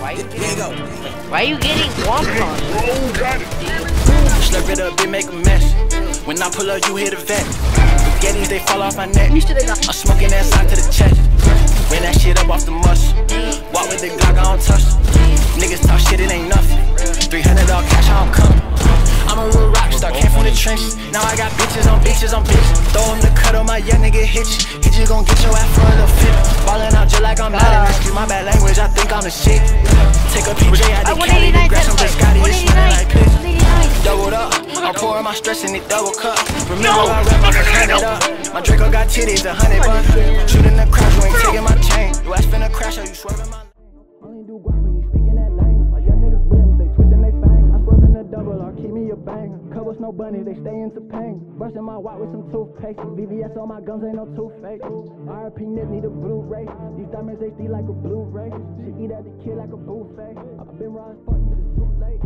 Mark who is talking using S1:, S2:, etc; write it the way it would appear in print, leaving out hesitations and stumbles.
S1: Why are you getting walked on?
S2: Slurp it up, bitch, make a mess. When I pull up, you hear the vet. Spaghettis, they fall off my neck. I'm smoking that side to the chest. Ran that shit up off the muscle. Walk with the Glock, I don't touch. Niggas talk shit, it ain't nothing. $300 cash, I don't come. I'm a real rock star, came from the trenches. Now I got bitches on bitches on bitches. Throw him the cut on my young nigga hitch. He just gon' get your ass for a little fit. Ballin' out just like I'm not in the street. My bad language, I think I'm the shit. Take a PJ out the Cali to grab some biscotti. It's smelling like piss. Doubled up, I'm pouring my stress in the double cup. Remember I rap, I'ma turn it up. My Draco got titties, $100. Shooting the crowd, you ain't taking my chain. You ass finna crash, or you swerving my lane. Only do guap when you speaking that lane. My young niggas rims, they twisting they fangs. I swerve in the double, or keep me a bang. Covers no bunnies, they stay into pain. Brushing my white with some toothpaste. VVS on my guns, ain't no toothpaste. RP Nip need a Blu-ray. These diamonds, they see like a Blu-ray. She eat at the kid like a buffet. I've been raw as fuck, you just too late.